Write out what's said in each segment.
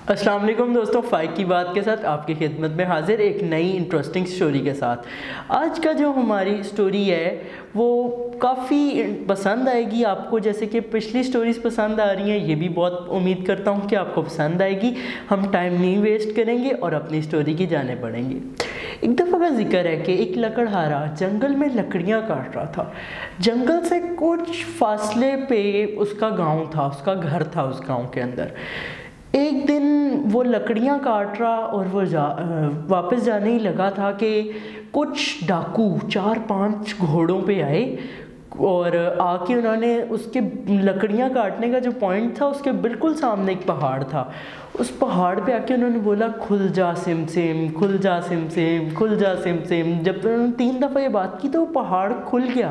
السلام علیکم دوستوں، فائق کی بات کے ساتھ آپ کی خدمت میں حاضر ایک نئی انٹرسٹنگ سٹوری کے ساتھ۔ آج کا جو ہماری سٹوری ہے وہ کافی پسند آئے گی آپ کو، جیسے کہ پچھلی سٹوریز پسند آ رہی ہیں، یہ بھی بہت امید کرتا ہوں کہ آپ کو پسند آئے گی۔ ہم ٹائم نہیں ویسٹ کریں گے اور اپنی سٹوری کی جانب بڑھیں گے۔ ایک دفعہ کا ذکر ہے کہ ایک لکڑہارا جنگل میں لکڑیاں کاٹ رہا تھا۔ جنگل سے کچھ فاصلے پہ اس کا گاؤں تھا، اس کا گھر تھا اس گاؤں کے اندر۔ ایک دن وہ لکڑیاں کاٹ رہا اور وہ واپس جانے ہی لگا تھا کہ کچھ ڈاکو 4-5 گھوڑوں پہ آئے اور آ کے انہوں نے اس کے لکڑیاں کاٹنے کا جو پوائنٹ تھا اس کے بالکل سامنے ایک پہاڑ تھا۔ اس پہاڑ پہ آ کے انہوں نے بولا کھل جا سم سم، کھل جا سم سم، کھل جا سم سم۔ جب انہوں نے 3 دفعہ یہ بات کی تو وہ پہاڑ کھل گیا۔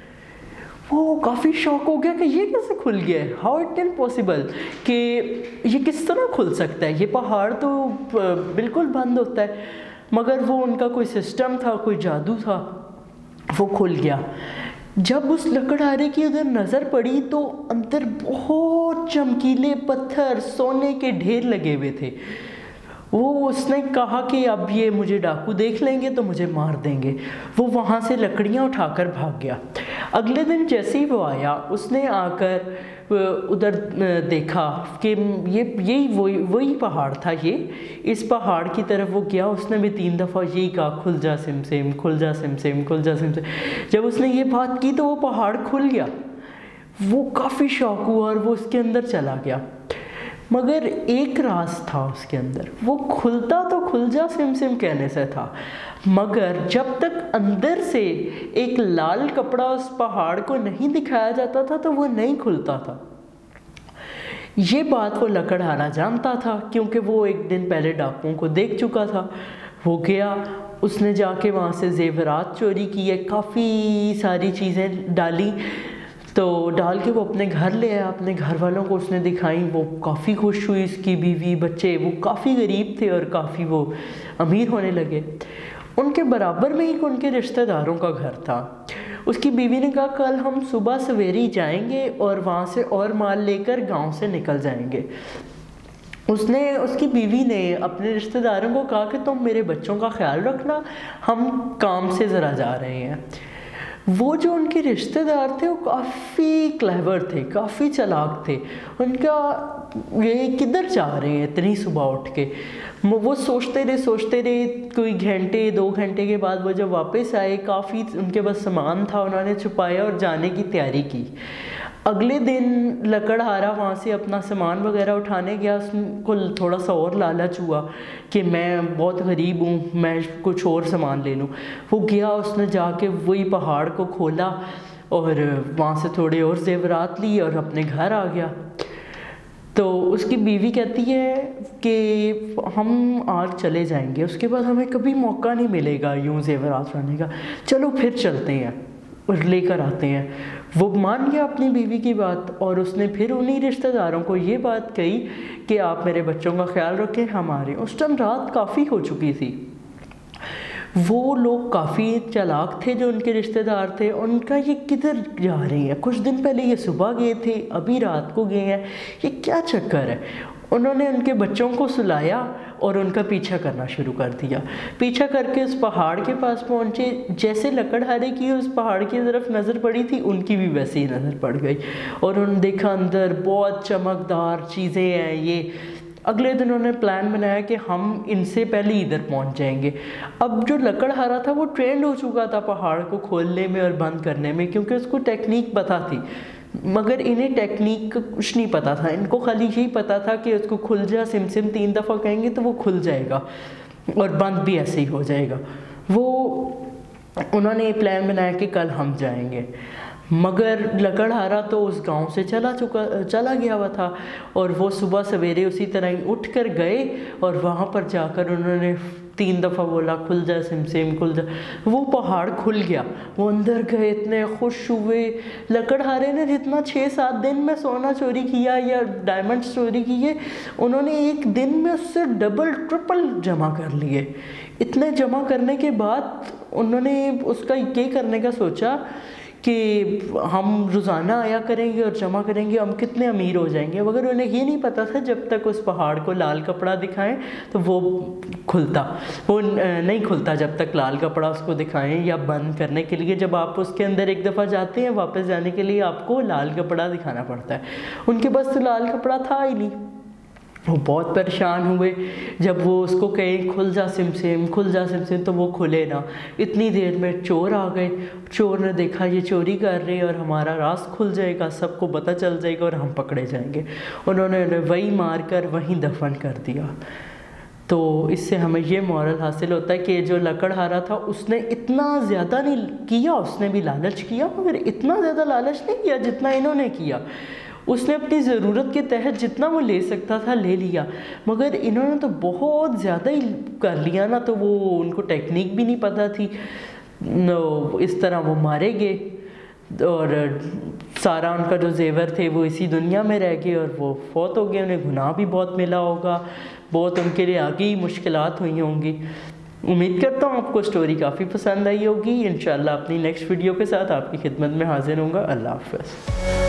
وہ کافی شوق ہو گیا کہ یہ کیسے کھل گیا ہے، ہاؤ اٹ کین پاسبل، کہ یہ کس طرح کھل سکتا ہے، یہ پہاڑ تو بالکل بند ہوتا ہے۔ مگر وہ ان کا کوئی سسٹم تھا، کوئی جادو تھا، وہ کھل گیا۔ جب اس لکڑہارے کی ادھر نظر پڑی تو اندر بہت چمکیلے پتھر، سونے کے ڈھیر لگے ہوئے تھے۔ اس نے کہا کہ اب یہ مجھے ڈاکو دیکھ لیں گے تو مجھے مار دیں گے۔ وہ وہاں سے لکڑیاں اٹھا کر بھاگ گیا۔ اگلے دن جیسے ہی وہ آیا، اس نے آ کر ادھر دیکھا کہ یہی وہی پہاڑ تھا۔ اس پہاڑ کی طرف وہ گیا، اس نے بھی 3 دفعہ یہی کہا کھل جا سم سم، کھل جا سم سم، کھل جا سم سم۔ جب اس نے یہ بات کی تو وہ پہاڑ کھل گیا۔ وہ کافی شوق ہوا اور وہ اس کے اندر چلا گیا۔ مگر ایک راز تھا اس کے اندر، وہ کھلتا تو کھل جا سم سم کہنے سے تھا، مگر جب تک اندر سے ایک لال کپڑا اس پہاڑ کو نہیں دکھایا جاتا تھا تو وہ نہیں کھلتا تھا۔ یہ بات وہ لکڑہارا جانتا تھا کیونکہ وہ ایک دن پہلے ڈاکوؤں کو دیکھ چکا تھا۔ وہ گیا، اس نے جا کے وہاں سے زیورات چوری کیے، کافی ساری چیزیں ڈالی، تو ڈال کے وہ اپنے گھر لے آیا، اپنے گھر والوں کو اس نے دکھائیں۔ وہ کافی خوش ہوئی، اس کی بیوی بچے، وہ کافی غریب تھے اور کافی وہ امیر ہونے لگے۔ ان کے برابر میں ہی ان کے رشتہ داروں کا گھر تھا۔ اس کی بیوی نے کہا کل ہم صبح سویرے جائیں گے اور وہاں سے اور مال لے کر گاؤں سے نکل جائیں گے۔ اس کی بیوی نے اپنے رشتہ داروں کو کہا کہ تم میرے بچوں کا خیال رکھنا، ہم کام سے ذرا جا رہے ہیں۔ وہ جو ان کے رشتہ دار تھے وہ کافی کلیور تھے، کافی چلاک تھے۔ ان کا یہ کدھر جا رہے ہیں اتنی صبح اٹھ کے، وہ سوچتے رہے، کوئی گھنٹے 2 گھنٹے کے بعد وہ جب واپس آئے، کافی ان کے پاس سامان تھا، انہوں نے چھپایا اور جانے کی تیاری کی۔ اگلے دن لکڑہارا وہاں سے اپنا سامان وغیرہ اٹھانے گیا، اس کو تھوڑا سا اور لالچ ہوا کہ میں بہت غریب ہوں، میں کچھ اور سامان لے لوں۔ وہ گیا، اس نے جا کے وہی پہاڑ کو کھولا اور وہاں سے تھوڑے اور زیورات لی اور اپنے گھر آ گیا۔ تو اس کی بیوی کہتی ہے کہ ہم آج چلے جائیں گے، اس کے بعد ہمیں کبھی موقع نہیں ملے گا یوں زیورات لانے کا، چلو پھر چلتے ہیں اور لے کر آتے ہیں۔ وہ مان گیا اپنی بیوی کی بات اور اس نے پھر انہی رشتہ داروں کو یہ بات کہی کہ آپ میرے بچوں کا خیال رکھیں، ہمارے اس ٹائم رات کافی ہو چکی تھی۔ وہ لوگ کافی چالاک تھے جو ان کے رشتہ دار تھے، ان کا یہ کدھر جا رہے ہیں، کچھ دن پہلے یہ صبح گئے تھے، ابھی رات کو گئے ہیں، یہ کیا چکر ہے۔ انہوں نے ان کے بچوں کو سلایا اور ان کا پیچھا کرنا شروع کر دیا۔ پیچھا کر کے اس پہاڑ کے پاس پہنچے، جیسے لکڑہارے کی اس پہاڑ کی طرف نظر پڑی تھی ان کی بھی ویسے ہی نظر پڑ گئی، اور انہوں نے دیکھا اندر بہت چمکدار چیزیں ہیں۔ یہ اگلے دن انہوں نے پلان بنایا کہ ہم ان سے پہلے ادھر پہنچ جائیں گے۔ اب جو لکڑہارا تھا وہ ٹرینڈ ہو چکا تھا پہاڑ کو کھولنے میں اور بند کرنے میں، کیونکہ اس کو ٹیکنیک پتہ تھی، مگر انہیں ٹیکنیک کا کچھ نہیں پتا تھا۔ ان کو خالی یہی پتا تھا کہ اس کو کھل جا سم سم 3 دفعہ کہیں گے تو وہ کھل جائے گا اور بند بھی ایسے ہی ہو جائے گا۔ انہوں نے یہ پلان بنایا کہ کل ہم جائیں گے، مگر لکڑہارا تو اس گاؤں سے چلا گیا ہوا تھا، اور وہ صبح سویرے اسی طرح ہی اٹھ کر گئے اور وہاں پر جا کر انہوں نے 3 دفعہ بولا کھل جا سم سم، کھل جا۔ وہ پہاڑ کھل گیا، وہ اندر گئے، اتنے خوش ہوئے۔ لکڑہارے نے جتنا 6-7 دن میں سونا چوری کیا یا ڈائمنڈ چوری کیے، انہوں نے ایک دن میں اس سے ڈبل ٹرپل جمع کر لیے۔ اتنے جمع کرنے کے بعد انہوں نے اس کا یہ کرنے کا سوچا کہ ہم روزانہ آیا کریں گے اور جمع کریں گے ہم کتنے امیر ہو جائیں گے، مگر انہیں یہ نہیں پتہ تھا جب تک اس پہاڑ کو لال کپڑا دکھائیں تو وہ نہیں کھلتا جب تک لال کپڑا اس کو دکھائیں یا بند کرنے کے لیے جب آپ اس کے اندر ایک دفعہ جاتے ہیں واپس جانے کے لیے آپ کو لال کپڑا دکھانا پڑتا ہے۔ ان کے پاس تو لال کپڑا تھا ہی نہیں، وہ بہت پریشان ہوئے جب وہ اس کو کہیں کھل جا سمسم کھل جا سمسم تو وہ کھلے نہ۔ اتنی دیر میں چور آ گئے، چور نے دیکھا یہ چوری کر رہے ہیں اور ہمارا راز کھل جائے گا، سب کو پتہ چل جائے گا اور ہم پکڑے جائیں گے، انہوں نے انہیں وہی مار کر وہیں دفن کر دیا۔ تو اس سے ہمیں یہ مورل حاصل ہوتا ہے کہ جو لکڑہارا تھا اس نے اتنا زیادہ نہیں کیا، اس نے بھی لالچ کیا مگر اتنا زیادہ لالچ نہیں کیا جتنا انہوں نے کیا۔ اس نے اپنی ضرورت کے تحت جتنا وہ لے سکتا تھا لے لیا، مگر انہوں نے تو بہت زیادہ ہی کر لیا نا، تو وہ ان کو ٹیکنیک بھی نہیں پتہ تھی، اس طرح وہ مارے گئے اور سارا ان کا جو زیور تھے وہ اسی دنیا میں رہ گئے اور وہ فوت ہو گئے۔ انہیں گناہ بھی بہت ملا ہوگا، بہت ان کے لیے آگے ہی مشکلات ہوئی ہوں گی۔ امید کرتا ہوں آپ کو سٹوری کافی پسند آئی ہوگی۔ انشاءاللہ اپنی نیکسٹ ویڈیو کے ساتھ آپ کی خدمت میں حاضر ہوں گا۔ اللہ حافظ۔